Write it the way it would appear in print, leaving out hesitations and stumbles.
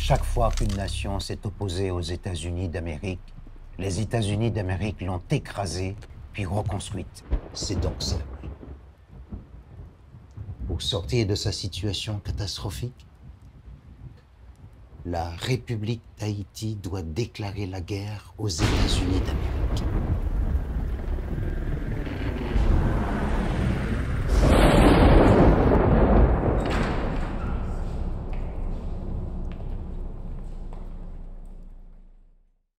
Chaque fois qu'une nation s'est opposée aux États-Unis d'Amérique, les États-Unis d'Amérique l'ont écrasée, puis reconstruite. C'est donc simple. Pour sortir de sa situation catastrophique, la République d'Haïti doit déclarer la guerre aux États-Unis d'Amérique.